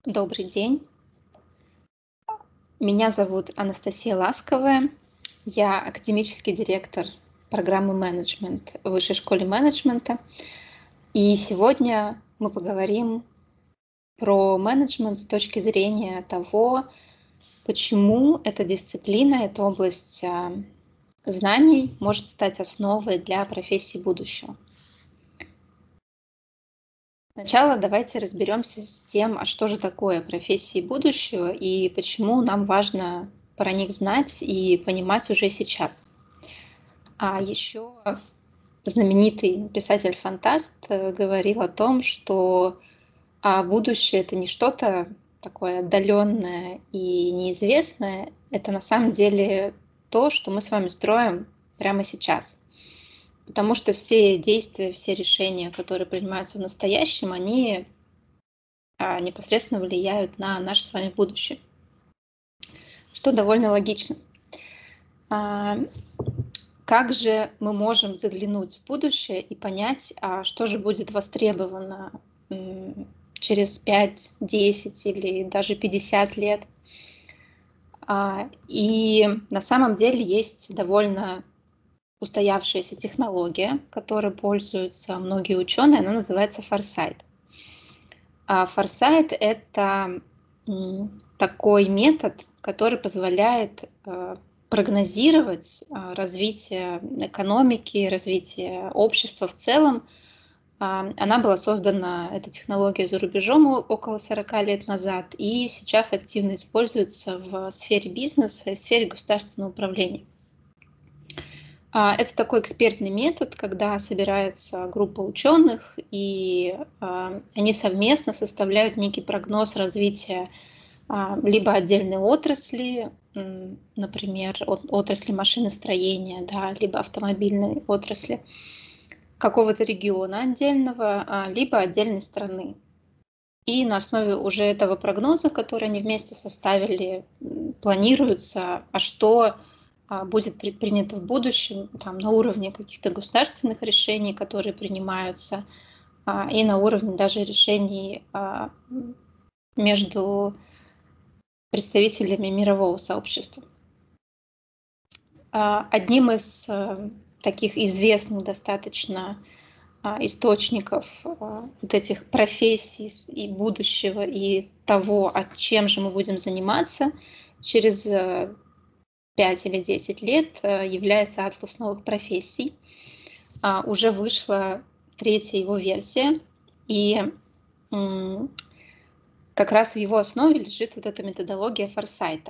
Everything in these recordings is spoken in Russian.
Добрый день. Меня зовут Анастасия Ласковая. Я академический директор программы менеджмент в Высшей школе менеджмента. И сегодня мы поговорим про менеджмент с точки зрения того, почему эта дисциплина, эта область знаний может стать основой для профессии будущего. Сначала давайте разберемся с тем, а что же такое профессии будущего и почему нам важно про них знать и понимать уже сейчас. А еще знаменитый писатель-фантаст говорил о том, что будущее это не что-то такое отдаленное и неизвестное, это на самом деле то, что мы с вами строим прямо сейчас. Потому что все действия, все решения, которые принимаются в настоящем, они непосредственно влияют на наше с вами будущее, что довольно логично. Как же мы можем заглянуть в будущее и понять, что же будет востребовано через 5, 10 или даже 50 лет? И на самом деле есть довольно устоявшаяся технология, которой пользуются многие ученые, она называется форсайт. Форсайт – это такой метод, который позволяет прогнозировать развитие экономики, развитие общества в целом. Она была создана, эта технология, за рубежом около 40 лет назад, и сейчас активно используется в сфере бизнеса и в сфере государственного управления. Это такой экспертный метод, когда собирается группа ученых, и они совместно составляют некий прогноз развития либо отдельной отрасли, например, отрасли машиностроения, да, либо автомобильной отрасли, какого-то региона отдельного, либо отдельной страны. И на основе уже этого прогноза, который они вместе составили, планируется, что будет предпринято в будущем там, на уровне каких-то государственных решений, которые принимаются, и на уровне даже решений между представителями мирового сообщества. Одним из таких известных достаточно источников вот этих профессий и будущего, и того, чем же мы будем заниматься через 5 или 10 лет, является атлас новых профессий. Уже вышла 3-я его версия, и как раз в его основе лежит вот эта методология форсайта.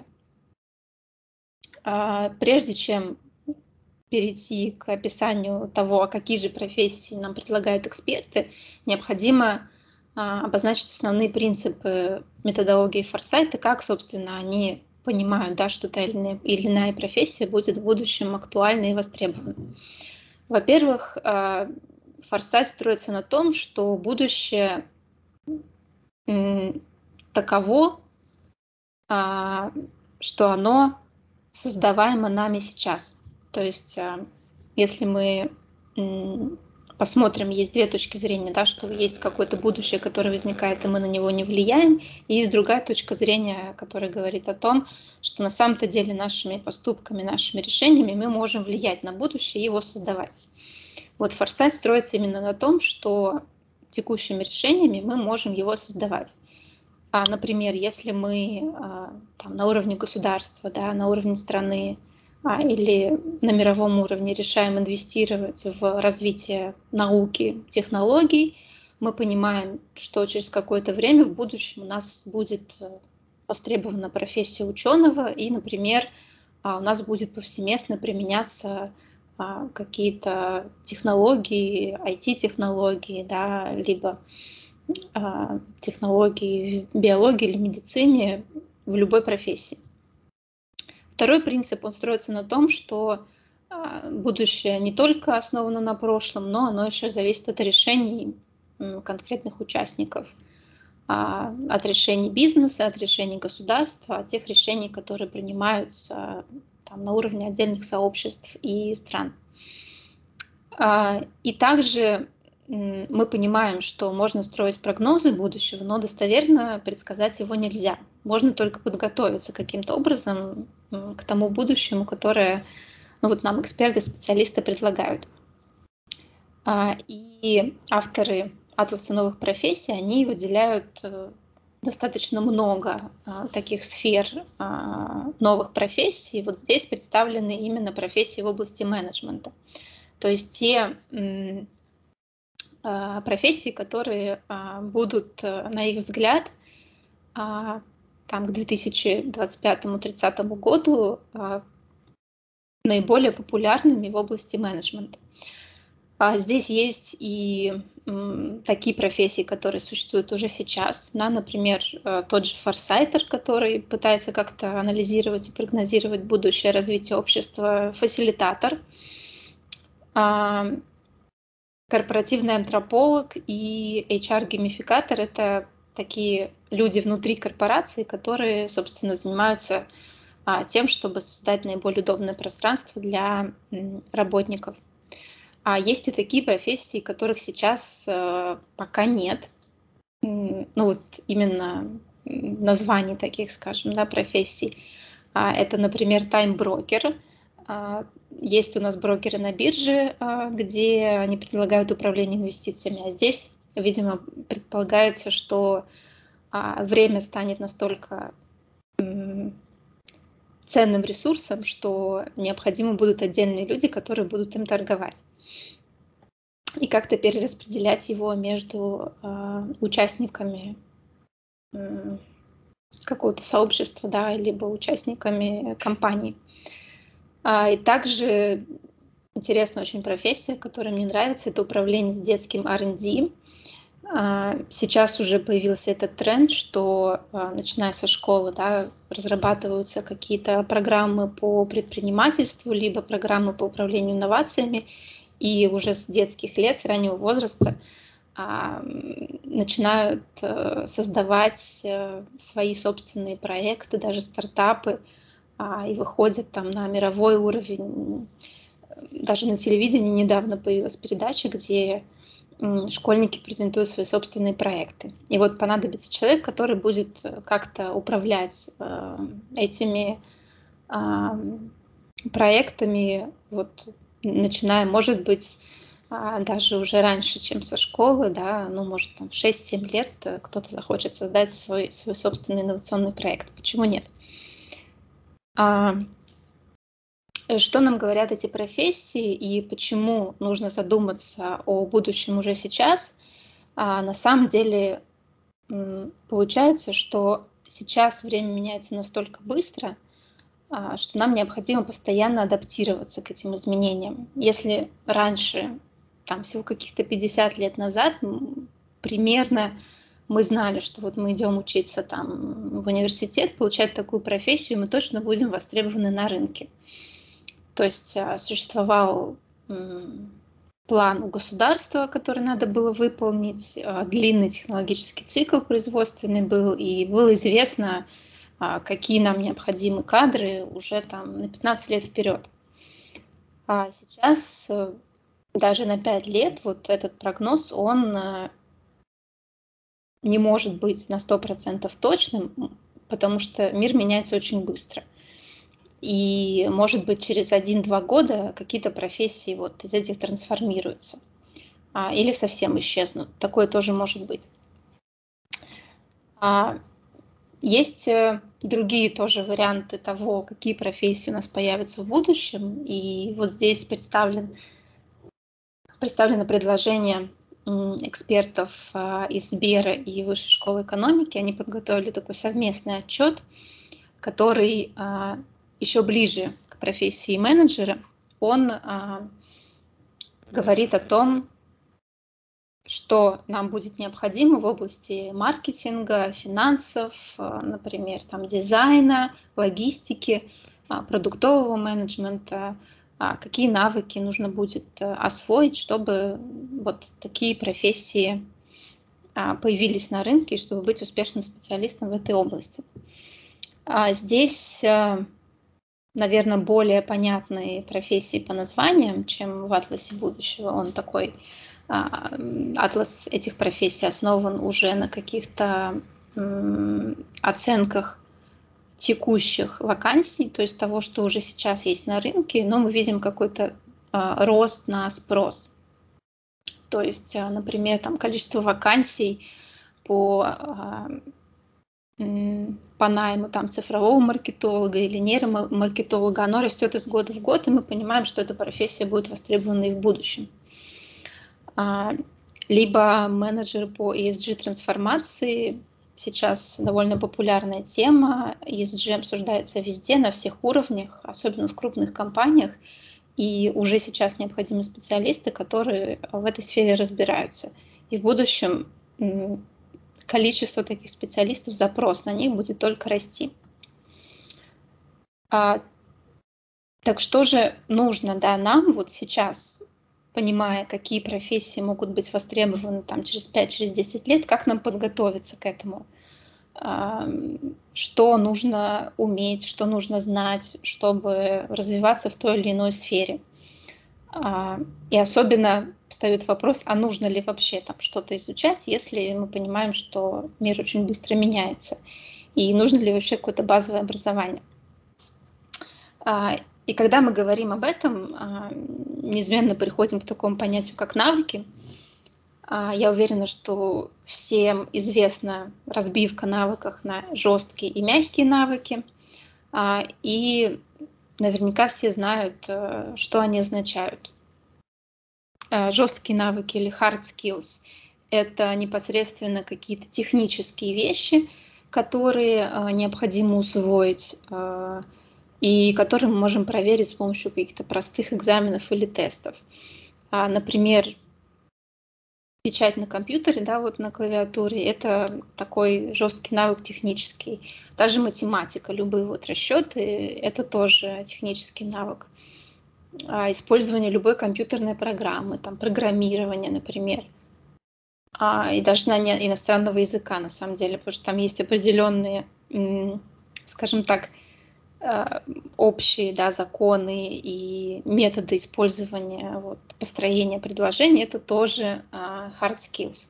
Прежде чем перейти к описанию того, какие же профессии нам предлагают эксперты, необходимо обозначить основные принципы методологии форсайта, как, собственно, они понимают, да, что та или иная профессия будет в будущем актуальна и востребована. Во-первых, форсайт строится на том, что будущее таково, что оно создаваемо нами сейчас. То есть, если мы посмотрим, есть две точки зрения, да, что есть какое-то будущее, которое возникает, и мы на него не влияем, и есть другая точка зрения, которая говорит о том, что на самом-то деле нашими поступками, нашими решениями мы можем влиять на будущее и его создавать. Вот форсайт строится именно на том, что текущими решениями мы можем его создавать. Например, если мы там, на уровне государства, да, на уровне страны или на мировом уровне решаем инвестировать в развитие науки, технологий, мы понимаем, что через какое-то время в будущем у нас будет востребована профессия ученого, и, например, у нас будет повсеместно применяться какие-то технологии, IT-технологии, да, либо технологии в биологии или медицине в любой профессии. Второй принцип, он строится на том, что будущее не только основано на прошлом, но оно еще зависит от решений конкретных участников, от решений бизнеса, от решений государства, от тех решений, которые принимаются там, на уровне отдельных сообществ и стран. И также мы понимаем, что можно строить прогнозы будущего, но достоверно предсказать его нельзя. Можно только подготовиться каким-то образом к тому будущему, которое нам эксперты, специалисты предлагают. И авторы атласа новых профессий, они выделяют достаточно много таких сфер новых профессий. Вот здесь представлены именно профессии в области менеджмента. То есть те профессии, которые будут, на их взгляд, там к 2025-2030 году наиболее популярными в области менеджмента. Здесь есть и такие профессии, которые существуют уже сейчас. Например, тот же форсайтер, который пытается как-то анализировать и прогнозировать будущее развитие общества, фасилитатор, корпоративный антрополог и HR-геймификатор – это такие люди внутри корпорации, которые, собственно, занимаются тем, чтобы создать наиболее удобное пространство для работников. А есть и такие профессии, которых сейчас пока нет. Именно названий таких, скажем, профессий. Это, например, тайм-брокер. Есть у нас брокеры на бирже, где они предлагают управление инвестициями. А здесь, видимо, предполагается, что время станет настолько ценным ресурсом, что необходимы будут отдельные люди, которые будут им торговать. И как-то перераспределять его между участниками какого-то сообщества, либо участниками компании. И также интересная очень профессия, которая мне нравится, это управление с детским R&D. Сейчас уже появился этот тренд, что начиная со школы разрабатываются какие-то программы по предпринимательству, либо программы по управлению инновациями, и уже с детских лет, с раннего возраста начинают создавать свои собственные проекты, даже стартапы, и выходят там на мировой уровень. Даже на телевидении недавно появилась передача, где школьники презентуют свои собственные проекты. И вот понадобится человек, который будет как-то управлять этими проектами, начиная, может быть, даже уже раньше, чем со школы, может, там в 6-7 лет кто-то захочет создать свой собственный инновационный проект. Почему нет? Что нам говорят эти профессии и почему нужно задуматься о будущем уже сейчас? На самом деле получается, что сейчас время меняется настолько быстро, что нам необходимо постоянно адаптироваться к этим изменениям. Если раньше, всего каких-то 50 лет назад, примерно мы знали, что мы идем учиться в университет, получать такую профессию, мы точно будем востребованы на рынке. То есть существовал план у государства, который надо было выполнить, длинный технологический цикл производственный был, и было известно, какие нам необходимы кадры уже на 15 лет вперед. А сейчас даже на 5 лет этот прогноз, он не может быть на 100% точным, потому что мир меняется очень быстро. И, может быть, через 1-2 года какие-то профессии из этих трансформируются или совсем исчезнут. Такое тоже может быть. Есть другие тоже варианты того, какие профессии у нас появятся в будущем. И здесь представлено предложение экспертов из Сбера и Высшей школы экономики. Они подготовили такой совместный отчет, который еще ближе к профессии менеджера. Он говорит о том, что нам будет необходимо в области маркетинга, финансов, например, дизайна, логистики, продуктового менеджмента, какие навыки нужно будет освоить, чтобы такие профессии появились на рынке, и чтобы быть успешным специалистом в этой области. Здесь, наверное, более понятные профессии по названиям, чем в «Атласе будущего». Он такой Атлас этих профессий основан уже на каких-то оценках текущих вакансий, то есть того, что уже сейчас есть на рынке, но мы видим какой-то рост на спрос. То есть, например, там количество вакансий по найму там цифрового маркетолога или нейромаркетолога, оно растет из года в год, и мы понимаем, что эта профессия будет востребована и в будущем. Либо менеджер по ESG-трансформации. Сейчас довольно популярная тема. ESG обсуждается везде, на всех уровнях, особенно в крупных компаниях. И уже сейчас необходимы специалисты, которые в этой сфере разбираются. И в будущем количество таких специалистов, запрос на них будет только расти. Так что же нужно, да, нам вот сейчас, понимая, какие профессии могут быть востребованы там, через 5-10 лет, как нам подготовиться к этому? Что нужно уметь, что нужно знать, чтобы развиваться в той или иной сфере? И особенно встает вопрос, а нужно ли вообще там что-то изучать, если мы понимаем, что мир очень быстро меняется, и нужно ли вообще какое-то базовое образование. И когда мы говорим об этом, неизменно приходим к такому понятию, как навыки. Я уверена, что всем известна разбивка навыков на жесткие и мягкие навыки, и наверняка все знают, что они означают. Жесткие навыки или hard skills – это непосредственно какие-то технические вещи, которые необходимо усвоить и которые мы можем проверить с помощью каких-то простых экзаменов или тестов. Например, печать на компьютере, да, вот на клавиатуре – это такой жесткий навык технический. Даже математика, любые вот расчеты – это тоже технический навык. Использование любой компьютерной программы, там, программирование, например, и даже знание иностранного языка, на самом деле, потому что там есть определенные, скажем так, общие, да, законы и методы использования, вот, построения предложений, это тоже hard skills.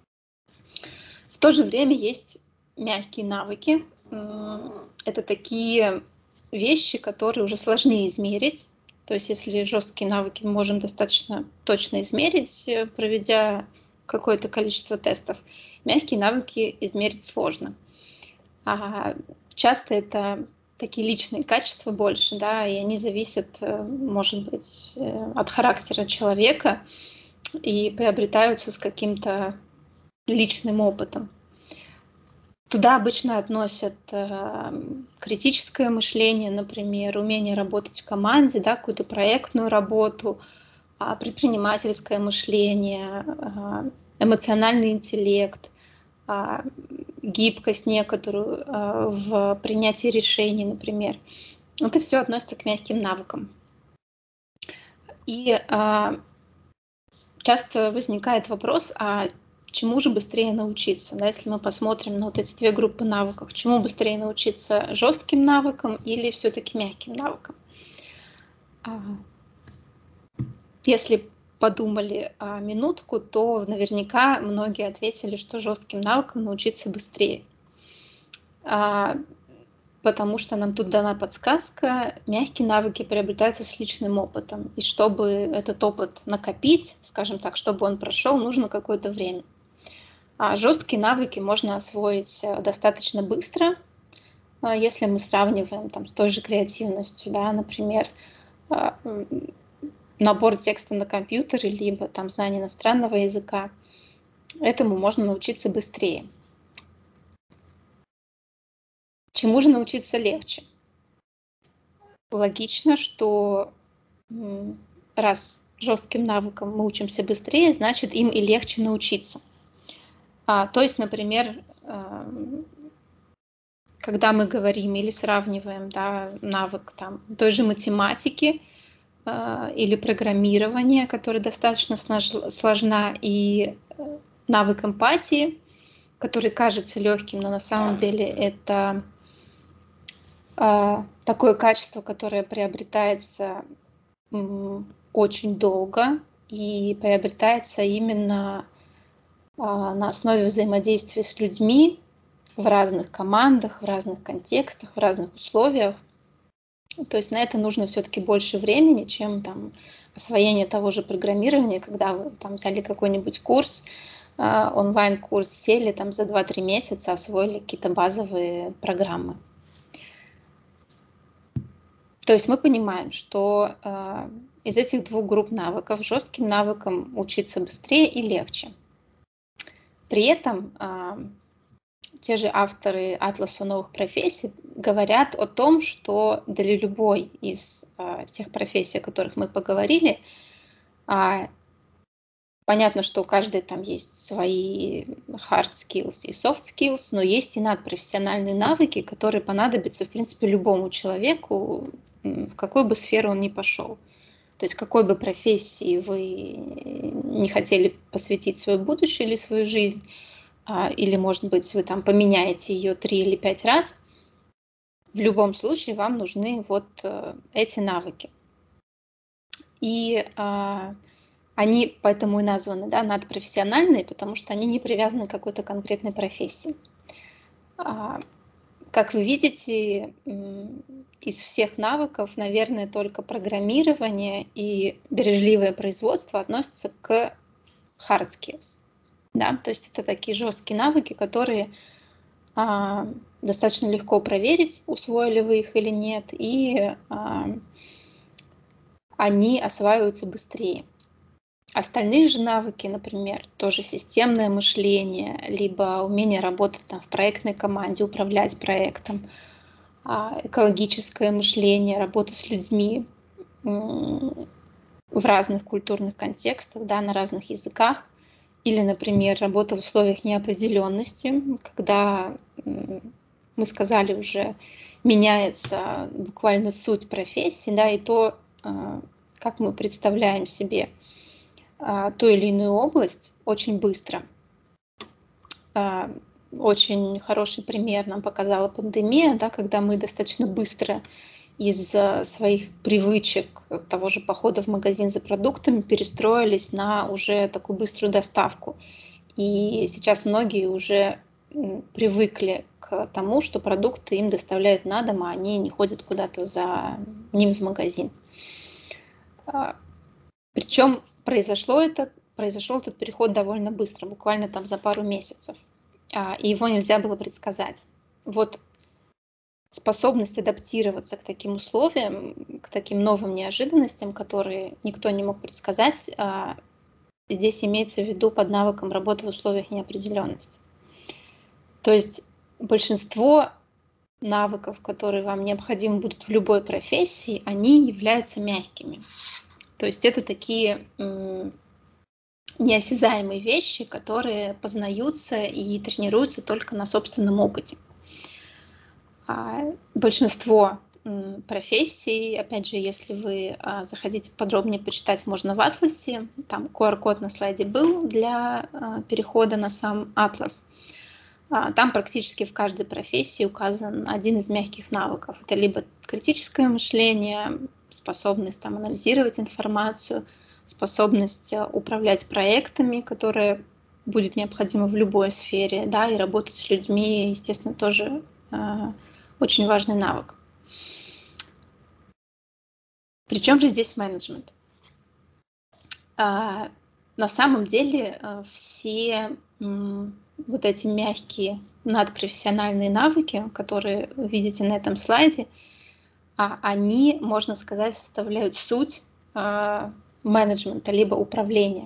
В то же время есть мягкие навыки. Это такие вещи, которые уже сложнее измерить. То есть если жесткие навыки мы можем достаточно точно измерить, проведя какое-то количество тестов, мягкие навыки измерить сложно. Часто это такие личные качества больше, да, и они зависят, может быть, от характера человека и приобретаются с каким-то личным опытом. Туда обычно относят критическое мышление, например, умение работать в команде, да, какую-то проектную работу, предпринимательское мышление, эмоциональный интеллект, гибкость некоторую в принятии решений, например. Это все относится к мягким навыкам. И часто возникает вопрос, чему же быстрее научиться? Да, если мы посмотрим на вот эти две группы навыков, чему быстрее научиться, жестким навыкам или все-таки мягким навыкам? Если подумали минутку, то наверняка многие ответили, что жестким навыкам научиться быстрее. Потому что нам тут дана подсказка, мягкие навыки приобретаются с личным опытом. И чтобы этот опыт накопить, скажем так, чтобы он прошел, нужно какое-то время. А жесткие навыки можно освоить достаточно быстро, если мы сравниваем там, с той же креативностью, да, например, набор текста на компьютере, либо там знание иностранного языка. Этому можно научиться быстрее. Чему же научиться легче? Логично, что раз жестким навыкам мы учимся быстрее, значит им и легче научиться. То есть, например, когда мы говорим или сравниваем, да, навык там, той же математики или программирования, которая достаточно сложна, и навык эмпатии, который кажется легким, но на самом деле это такое качество, которое приобретается очень долго, и приобретается именно на основе взаимодействия с людьми в разных командах, в разных контекстах, в разных условиях. То есть на это нужно все-таки больше времени, чем там освоение того же программирования, когда вы там взяли какой-нибудь курс, онлайн-курс, сели там за 2-3 месяца, освоили какие-то базовые программы. То есть мы понимаем, что из этих двух групп навыков жестким навыкам учиться быстрее и легче. При этом те же авторы «Атласа новых профессий» говорят о том, что для любой из тех профессий, о которых мы поговорили, понятно, что у каждой там есть свои hard skills и soft skills, но есть и надпрофессиональные навыки, которые понадобятся, в принципе, любому человеку, в какую бы сферу он ни пошел. То есть какой бы профессии вы не хотели посвятить свое будущее или свою жизнь, или, может быть, вы там поменяете ее 3 или 5 раз, в любом случае вам нужны вот эти навыки. И они поэтому и названы, да, надпрофессиональные, потому что они не привязаны к какой-то конкретной профессии. Как вы видите, из всех навыков, наверное, только программирование и бережливое производство относятся к hard skills. Да? То есть это такие жесткие навыки, которые достаточно легко проверить, усвоили вы их или нет, и они осваиваются быстрее. Остальные же навыки, например, тоже системное мышление, либо умение работать там в проектной команде, управлять проектом, экологическое мышление, работа с людьми в разных культурных контекстах, да, на разных языках, или, например, работа в условиях неопределенности, когда, мы сказали уже, меняется буквально суть профессии, да, и то, как мы представляем себе ту или иную область очень быстро. Очень хороший пример нам показала пандемия, да, когда мы достаточно быстро из своих привычек того же похода в магазин за продуктами перестроились на уже такую быструю доставку. И сейчас многие уже привыкли к тому, что продукты им доставляют на дом, а они не ходят куда-то за ними в магазин. Причем произошел этот переход довольно быстро, буквально там за пару месяцев. И его нельзя было предсказать. Вот способность адаптироваться к таким условиям, к таким новым неожиданностям, которые никто не мог предсказать, здесь имеется в виду под навыком работы в условиях неопределенности. То есть большинство навыков, которые вам необходимы будут в любой профессии, они являются мягкими. То есть это такие неосязаемые вещи, которые познаются и тренируются только на собственном опыте. Большинство профессий, опять же, если вы захотите подробнее почитать, можно в Атласе, там QR-код на слайде был для перехода на сам Атлас. Там практически в каждой профессии указан один из мягких навыков. Это либо критическое мышление, способность там анализировать информацию, способность управлять проектами, которые будет необходимо в любой сфере, да, и работать с людьми, естественно, тоже очень важный навык. Причем же здесь менеджмент? На самом деле все вот эти мягкие надпрофессиональные навыки, которые вы видите на этом слайде, они, можно сказать, составляют суть менеджмента либо управления.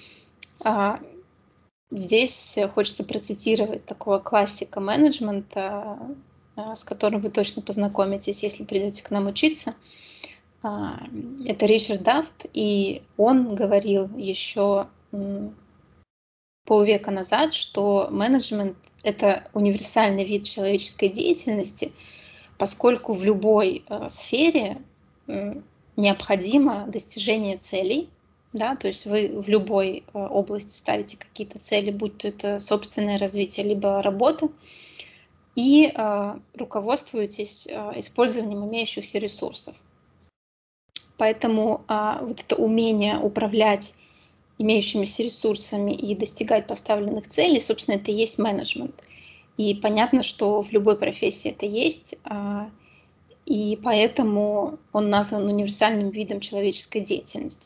Здесь хочется процитировать такого классика менеджмента, с которым вы точно познакомитесь, если придете к нам учиться. Это Ричард Дафт, и он говорил еще полвека назад, что менеджмент – это универсальный вид человеческой деятельности, поскольку в любой сфере необходимо достижение целей, да, то есть вы в любой области ставите какие-то цели, будь то это собственное развитие, либо работа, и руководствуетесь использованием имеющихся ресурсов. Поэтому вот это умение управлять имеющимися ресурсами и достигать поставленных целей, собственно, это и есть менеджмент. И понятно, что в любой профессии это есть, и поэтому он назван универсальным видом человеческой деятельности.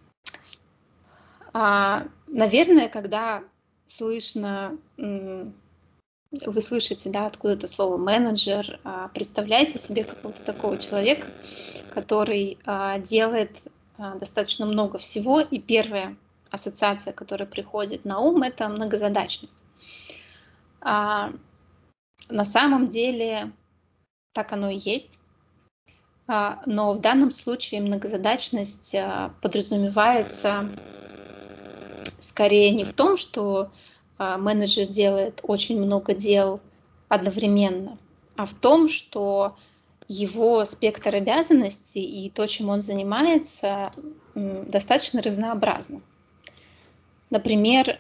Наверное, когда слышно, вы слышите, да, откуда-то слово менеджер, представляете себе какого-то такого человека, который делает достаточно много всего, и первая ассоциация, которая приходит на ум, это многозадачность. На самом деле так оно и есть, но в данном случае многозадачность подразумевается скорее не в том, что менеджер делает очень много дел одновременно, а в том, что его спектр обязанностей и то, чем он занимается, достаточно разнообразно. Например,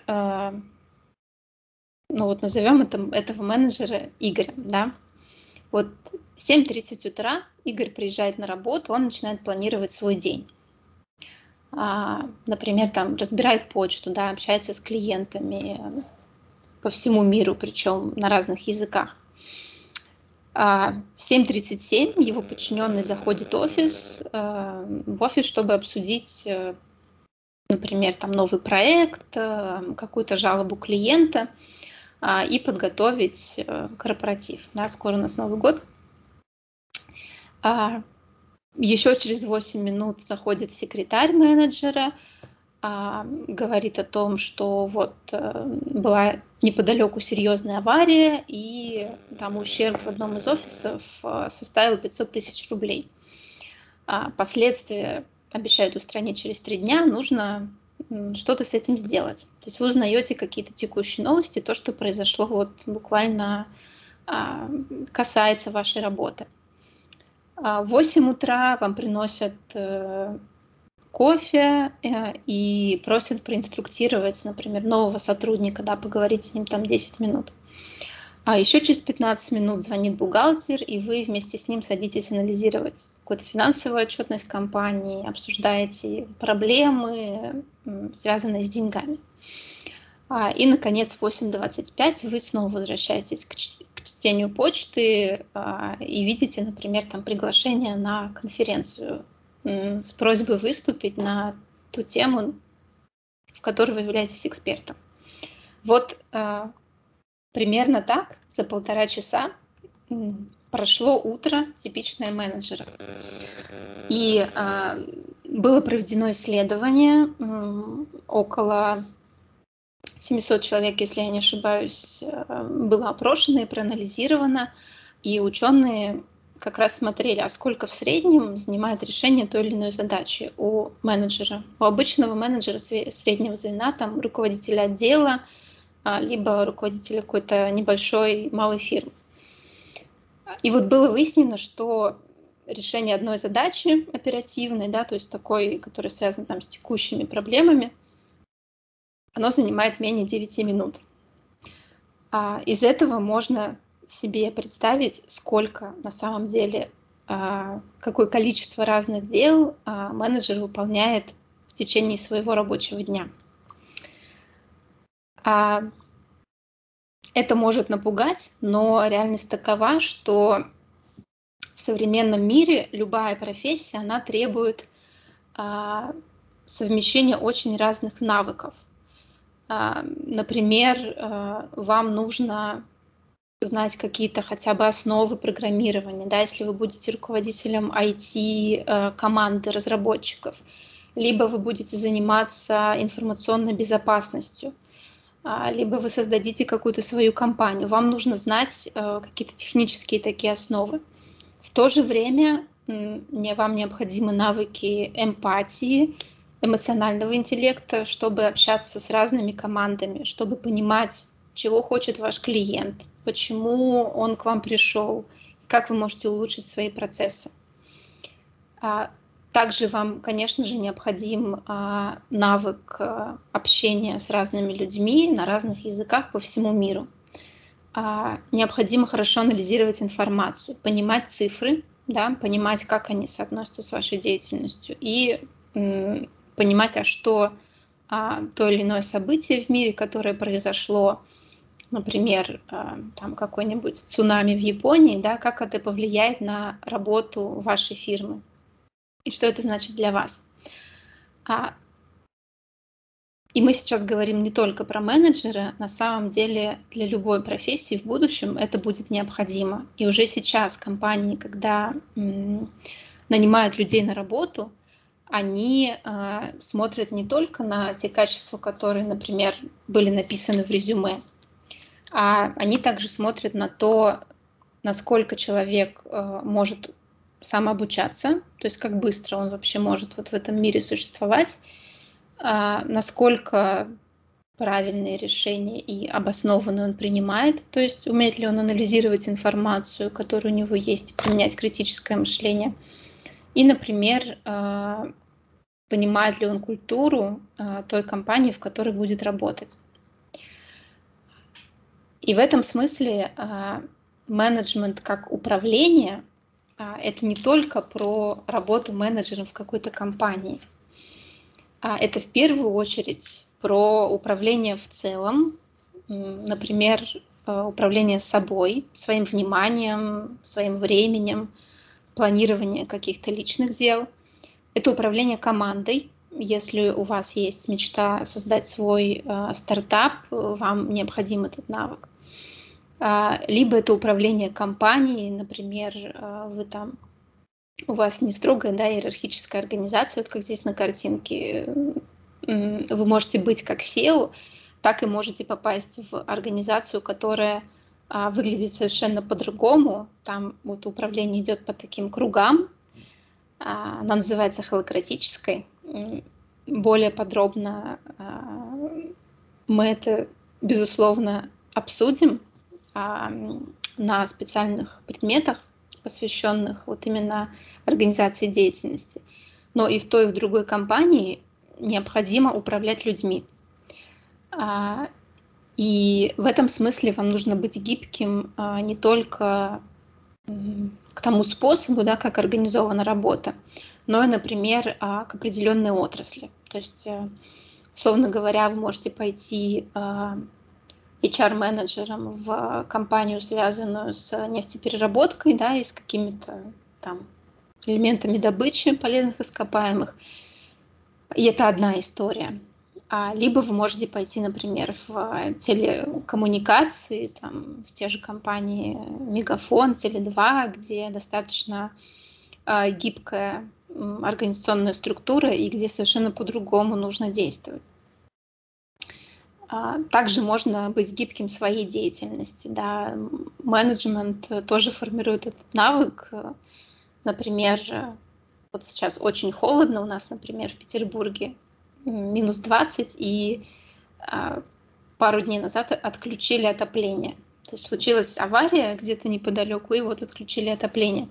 назовем этого менеджера Игорем, да? Вот в 7:30 утра Игорь приезжает на работу, он начинает планировать свой день. Например, там разбирает почту, да, общается с клиентами по всему миру, причем на разных языках. В 7:37 его подчиненный заходит в офис, чтобы обсудить, например, там новый проект, какую-то жалобу клиента и подготовить корпоратив. Да, скоро у нас Новый год. Еще через 8 минут заходит секретарь менеджера, говорит о том, что вот была неподалеку серьезная авария, и там ущерб в одном из офисов составил 500 тысяч рублей. Последствия обещают устранить через 3 дня, нужно что-то с этим сделать. То есть вы узнаете какие-то текущие новости, то, что произошло вот буквально касается вашей работы. В 8 утра вам приносят кофе и просят проинструктировать, например, нового сотрудника, да, поговорить с ним там 10 минут. А еще через 15 минут звонит бухгалтер, и вы вместе с ним садитесь анализировать какую-то финансовую отчетность компании, обсуждаете проблемы, связанные с деньгами. И, наконец, в 8:25 вы снова возвращаетесь к чтению почты и видите, например, там приглашение на конференцию с просьбой выступить на ту тему, в которой вы являетесь экспертом. Вот примерно так за 1,5 часа прошло утро типичное менеджера. И было проведено исследование, около 700 человек, если я не ошибаюсь, было опрошено и проанализировано, и ученые как раз смотрели, а сколько в среднем занимает решение той или иной задачи у менеджера. У обычного менеджера среднего звена, там, руководителя отдела, либо руководителя какой-то небольшой малой фирмы. И вот было выяснено, что решение одной задачи оперативной, да, то есть такой, которая связана там с текущими проблемами, оно занимает менее 9 минут. Из этого можно себе представить, сколько на самом деле, какое количество разных дел менеджер выполняет в течение своего рабочего дня. Это может напугать, но реальность такова, что в современном мире любая профессия, она требует совмещения очень разных навыков. Например, вам нужно знать какие-то хотя бы основы программирования, да, если вы будете руководителем IT-команды разработчиков, либо вы будете заниматься информационной безопасностью, либо вы создадите какую-то свою компанию. Вам нужно знать какие-то технические такие основы. В то же время вам необходимы навыки эмпатии, эмоционального интеллекта, чтобы общаться с разными командами, чтобы понимать, чего хочет ваш клиент, почему он к вам пришел, как вы можете улучшить свои процессы. Также вам, конечно же, необходим навык общения с разными людьми на разных языках по всему миру. Необходимо хорошо анализировать информацию, понимать цифры, да, понимать, как они соотносятся с вашей деятельностью, и понимать, что то или иное событие в мире, которое произошло, например, там какой-нибудь цунами в Японии, да, как это повлияет на работу вашей фирмы и что это значит для вас. И мы сейчас говорим не только про менеджера, на самом деле для любой профессии в будущем это будет необходимо. И уже сейчас компании, когда нанимают людей на работу, они смотрят не только на те качества, которые, например, были написаны в резюме, а они также смотрят на то, насколько человек может самообучаться, то есть как быстро он вообще может вот в этом мире существовать, насколько правильные решения и обоснованные он принимает, то есть умеет ли он анализировать информацию, которая у него есть, применять критическое мышление. И, например, понимает ли он культуру той компании, в которой будет работать. И в этом смысле менеджмент как управление это не только про работу менеджером в какой-то компании. Это в первую очередь про управление в целом, например, управление собой, своим вниманием, своим временем, планирование каких-то личных дел. Это управление командой. Если у вас есть мечта создать свой стартап, вам необходим этот навык. Либо это управление компанией, например, у вас не строгая, да, иерархическая организация, вот как здесь на картинке. Вы можете быть как SEO, так и можете попасть в организацию, которая выглядит совершенно по-другому. Там вот управление идет по таким кругам. Она называется холократической. Более подробно мы это, безусловно, обсудим на специальных предметах, посвященных вот именно организации деятельности. Но и в той, и в другой компании необходимо управлять людьми. И в этом смысле вам нужно быть гибким не только к тому способу, да, как организована работа, но и, например, к определенной отрасли. То есть, условно говоря, вы можете пойти HR-менеджером в компанию, связанную с нефтепереработкой, да, и с какими-то там элементами добычи полезных ископаемых. И это одна история. Либо вы можете пойти, например, в телекоммуникации, там, в те же компании Мегафон, Теле2, где достаточно гибкая организационная структура и где совершенно по-другому нужно действовать. Также можно быть гибким в своей деятельности. Да. Менеджмент тоже формирует этот навык. Например, вот сейчас очень холодно у нас, например, в Петербурге, минус 20, и пару дней назад отключили отопление. То есть случилась авария где-то неподалеку, и вот отключили отопление.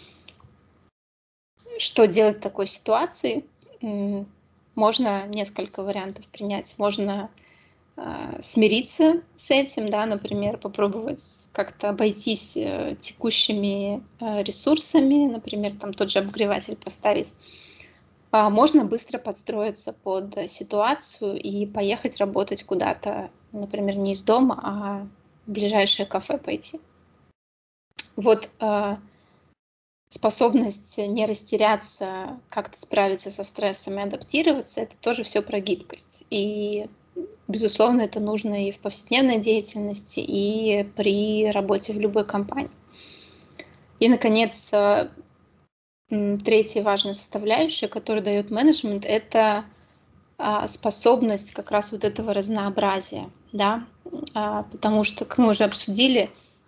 Что делать в такой ситуации? Можно несколько вариантов принять. Можно смириться с этим, да, например, попробовать как-то обойтись текущими ресурсами, например, там тот же обогреватель поставить. Можно быстро подстроиться под ситуацию и поехать работать куда-то, например, не из дома, а в ближайшее кафе пойти. Вот способность не растеряться, как-то справиться со стрессом и адаптироваться, это тоже все про гибкость. И безусловно, это нужно и в повседневной деятельности, и при работе в любой компании. И, наконец, третья важная составляющая, которую дает менеджмент, это способность как раз вот этого разнообразия, да, потому что, как мы уже обсудили,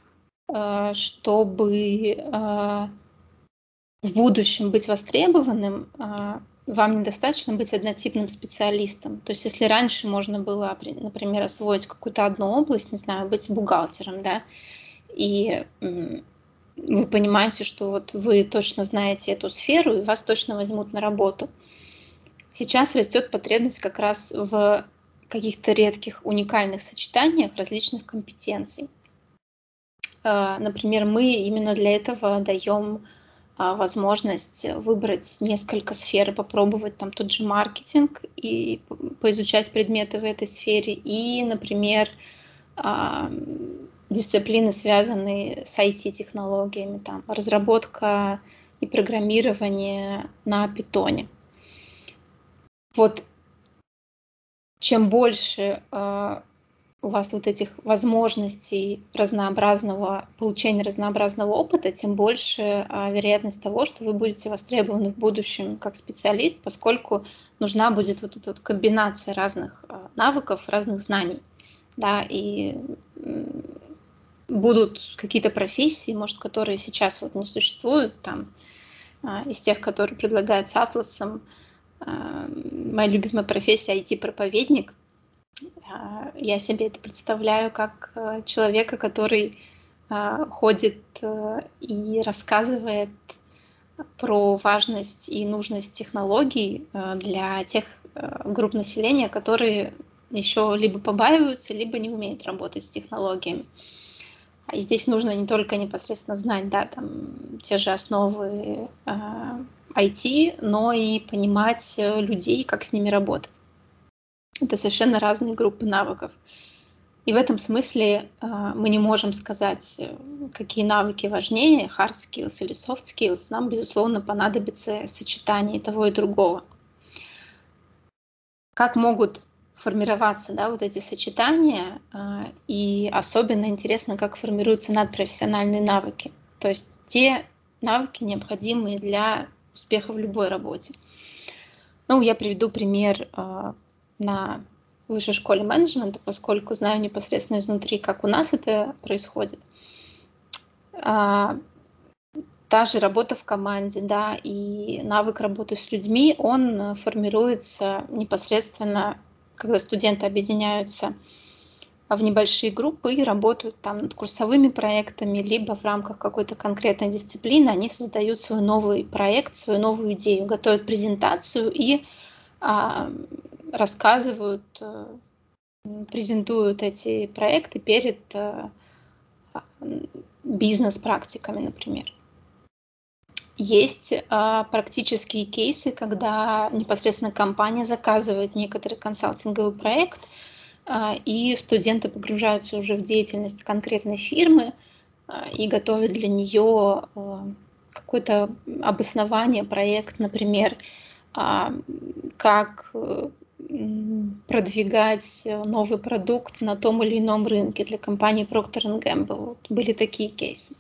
чтобы в будущем быть востребованным, вам недостаточно быть однотипным специалистом. То есть если раньше можно было, например, освоить какую-то одну область, не знаю, быть бухгалтером, да, и вы понимаете, что вот вы точно знаете эту сферу, и вас точно возьмут на работу. Сейчас растет потребность как раз в каких-то редких, уникальных сочетаниях различных компетенций. Например, мы именно для этого даем возможность выбрать несколько сфер и попробовать там тот же маркетинг и поизучать предметы в этой сфере. И, например, дисциплины, связанные с IT-технологиями, там, разработка и программирование на питоне. Вот чем больше у вас вот этих возможностей получения разнообразного опыта, тем больше вероятность того, что вы будете востребованы в будущем как специалист, поскольку нужна будет вот эта вот комбинация разных навыков, разных знаний. Да, и будут какие-то профессии, может, которые сейчас вот не существуют, там, из тех, которые предлагаются Атласом. Моя любимая профессия IT-проповедник. Я себе это представляю как человека, который ходит и рассказывает про важность и нужность технологий для тех групп населения, которые еще либо побаиваются, либо не умеют работать с технологиями. И здесь нужно не только непосредственно знать, да, там, те же основы IT, но и понимать людей, как с ними работать. Это совершенно разные группы навыков. И в этом смысле мы не можем сказать, какие навыки важнее, hard skills или soft skills. Нам, безусловно, понадобится сочетание того и другого. Как могут формироваться, да, вот эти сочетания, и особенно интересно, как формируются надпрофессиональные навыки, то есть те навыки, необходимые для успеха в любой работе. Ну, я приведу пример на высшей школе менеджмента, поскольку знаю непосредственно изнутри, как у нас это происходит. Та же работа в команде, да, и навык работы с людьми, он формируется непосредственно, когда студенты объединяются в небольшие группы и работают там над курсовыми проектами, либо в рамках какой-то конкретной дисциплины они создают свой новый проект, свою новую идею, готовят презентацию и рассказывают, презентуют эти проекты перед бизнес-практиками, например. Есть практические кейсы, когда непосредственно компания заказывает некоторый консалтинговый проект, и студенты погружаются уже в деятельность конкретной фирмы и готовят для нее какое-то обоснование, проект, например, как продвигать новый продукт на том или ином рынке для компании Procter & Gamble. Вот были такие кейсы.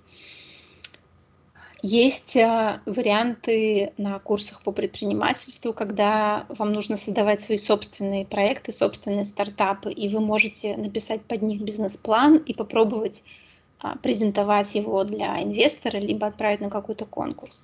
Есть варианты на курсах по предпринимательству, когда вам нужно создавать свои собственные проекты, собственные стартапы, и вы можете написать под них бизнес-план и попробовать презентовать его для инвестора, либо отправить на какой-то конкурс.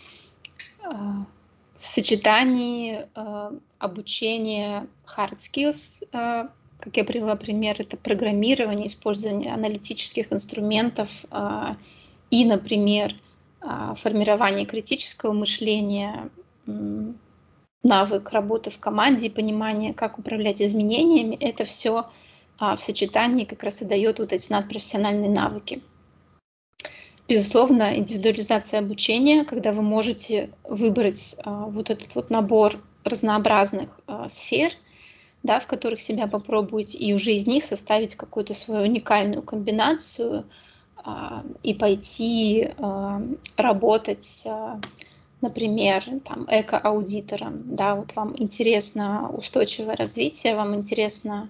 В сочетании обучения hard skills, как я привела пример, это программирование, использование аналитических инструментов и, например, формирование критического мышления, навык работы в команде и понимание, как управлять изменениями, это все в сочетании как раз и дает вот эти надпрофессиональные навыки. Безусловно, индивидуализация обучения, когда вы можете выбрать вот этот вот набор разнообразных сфер, да, в которых себя попробовать, и уже из них составить какую-то свою уникальную комбинацию, и пойти работать, например, там, эко-аудитором. Да, вот вам интересно устойчивое развитие, вам интересно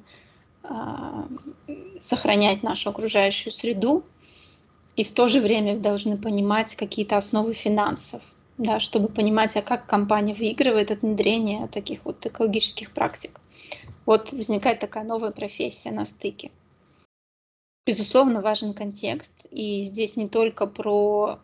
сохранять нашу окружающую среду, и в то же время вы должны понимать какие-то основы финансов, да, чтобы понимать, как компания выигрывает от внедрения таких вот экологических практик. Вот возникает такая новая профессия на стыке. Безусловно, важен контекст, и здесь не только про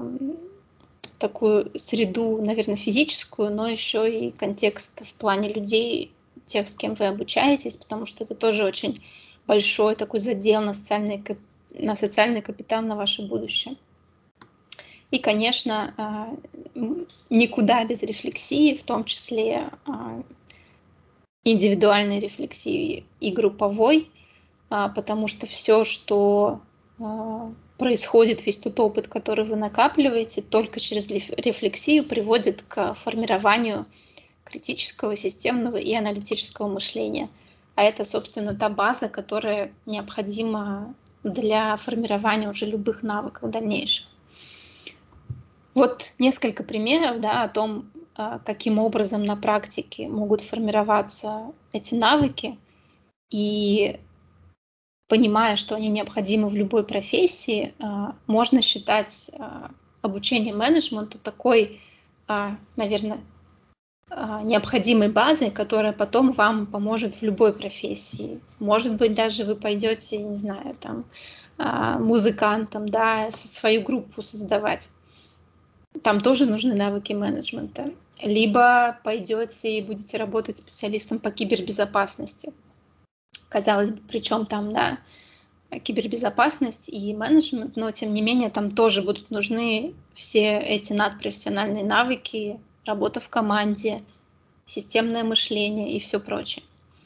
такую среду, наверное, физическую, но еще и контекст в плане людей, тех, с кем вы обучаетесь, потому что это тоже очень большой такой задел на социальный капитал на ваше будущее. И, конечно, никуда без рефлексии, в том числе индивидуальной рефлексии и групповой, потому что все, что происходит весь тот опыт, который вы накапливаете, только через рефлексию приводит к формированию критического, системного и аналитического мышления. А это, собственно, та база, которая необходима для формирования уже любых навыков дальнейших. Вот несколько примеров, да, о том, каким образом на практике могут формироваться эти навыки. И понимая, что они необходимы в любой профессии, можно считать обучение менеджменту такой, наверное, необходимой базой, которая потом вам поможет в любой профессии. Может быть, даже вы пойдете, не знаю, там, музыкантом, да, свою группу создавать. Там тоже нужны навыки менеджмента. Либо пойдете и будете работать специалистом по кибербезопасности. Казалось бы, причем там, да, кибербезопасность и менеджмент, но тем не менее там тоже будут нужны все эти надпрофессиональные навыки, работа в команде, системное мышление и все прочее.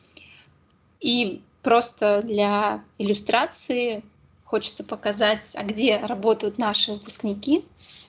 И просто для иллюстрации хочется показать, где работают наши выпускники,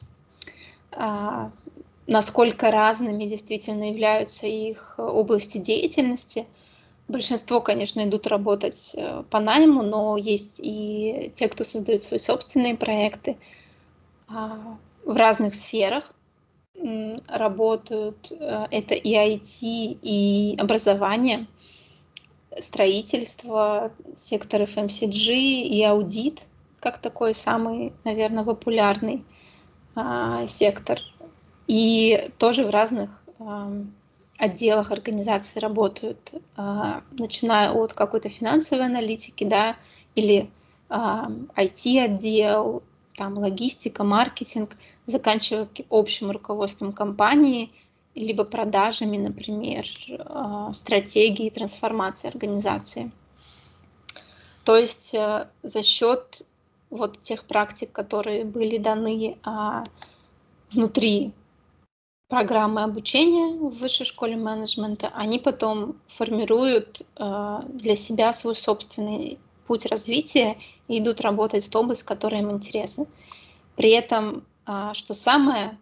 насколько разными действительно являются их области деятельности. Большинство, конечно, идут работать по найму, но есть и те, кто создают свои собственные проекты в разных сферах. Работают это и IT, и образование, строительство, сектор FMCG и аудит, как такой самый, наверное, популярный сектор. И тоже в разных отделах организации работают, начиная от какой-то финансовой аналитики, да, или IT-отдел, там логистика, маркетинг, заканчивая общим руководством компании, либо продажами, например, стратегией трансформации организации. То есть за счет вот тех практик, которые были даны внутри программы обучения в высшей школе менеджмента, они потом формируют для себя свой собственный путь развития и идут работать в ту область, которая им интересна. При этом, что самое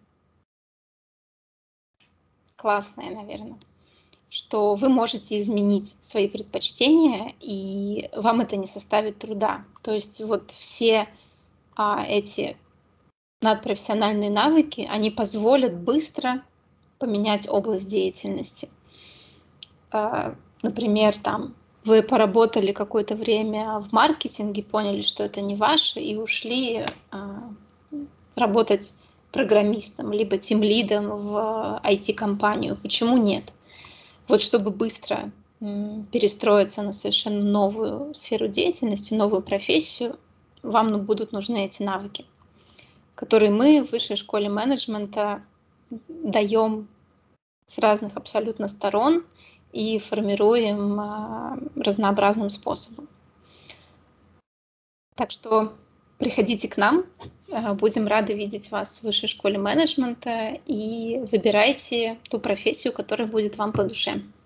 классное, наверное, что вы можете изменить свои предпочтения, и вам это не составит труда. То есть вот все эти надпрофессиональные навыки, они позволят быстро поменять область деятельности. Например, там вы поработали какое-то время в маркетинге, поняли, что это не ваше, и ушли работать программистом, либо тимлидом в IT-компанию. Почему нет? Вот чтобы быстро перестроиться на совершенно новую сферу деятельности, новую профессию, вам будут нужны эти навыки, которые мы в высшей школе менеджмента даем с разных абсолютно сторон и формируем разнообразным способом. Так что приходите к нам, будем рады видеть вас в высшей школе менеджмента и выбирайте ту профессию, которая будет вам по душе.